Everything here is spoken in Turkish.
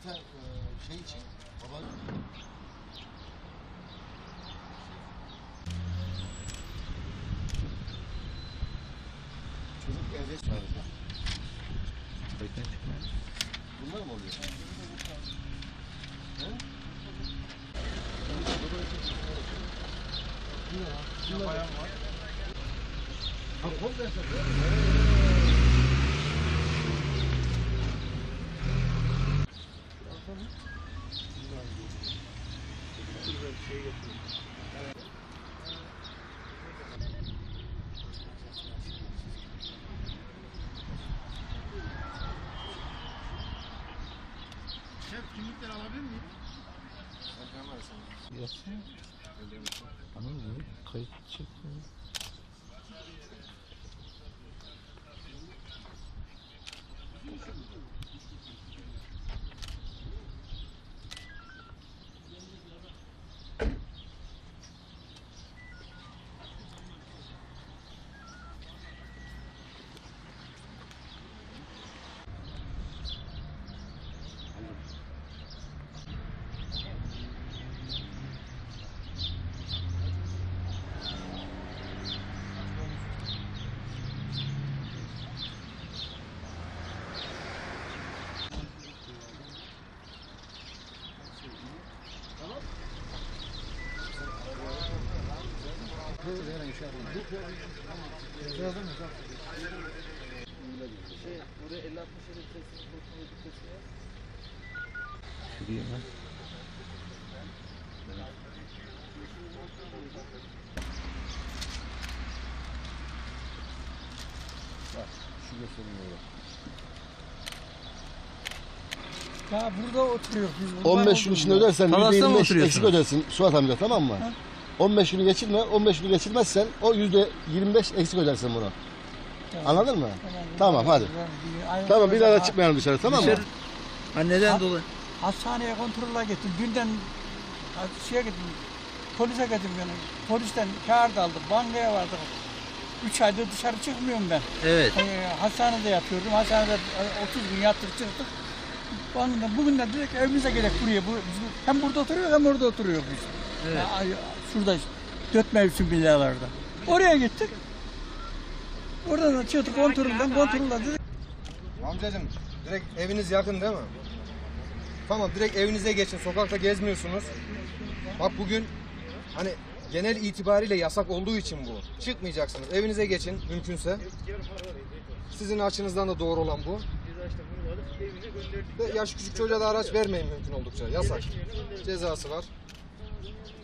Mesela şey için baba... Çocuk evde çağırdı. Bunlar mı oluyor? He? Bunlar bayan var. Ha, komple satıyor. Şef kimlikleri alabilir miyim? Sen varsın. Yapsana. Anam ne? Kayıt çekmiyor. Buraya 50-60 vitesi var. Şuraya lan. Bak şu göstereyim. Ya burada oturuyor. Biz burada 15 gün içinde ödersen Talas'ta mı %25 eksik oturuyorsunuz? ödersin Suat amca, tamam mı? Ha. 15 günü geçirme, 15 günü geçirmezsen o %25 eksik ödersin bunu. Anladın mı? Tamam hadi. Tamam bir daha çıkmayalım dışarı, tamam mı? Dışarı... Ha neden dolayı? Hastaneye kontrola gittim. Dünden şeye gittim. Polise gittim yani. Polisten kağıt aldım. Bankaya vardık. 3 aydır dışarı çıkmıyorum ben. Evet. Hastanede yatıyordum. Hastanede 30 gün yattık çıktık. Bugün de direkt evimize gerek buraya. Hem burada oturuyor hem orada oturuyor biz. Evet. Ya, şurada 4 mevsim villalarda. Oraya gittik. Oradan da çıktık kontrolden dedik. Amcacığım direkt eviniz yakın değil mi? Tamam direkt evinize geçin. Sokakta gezmiyorsunuz. Bak bugün hani genel itibariyle yasak olduğu için bu. Çıkmayacaksınız. Evinize geçin mümkünse. Sizin açınızdan da doğru olan bu. Ve yaş küçük çocuğa da araç vermeyin mümkün oldukça. Yasak. Cezası var.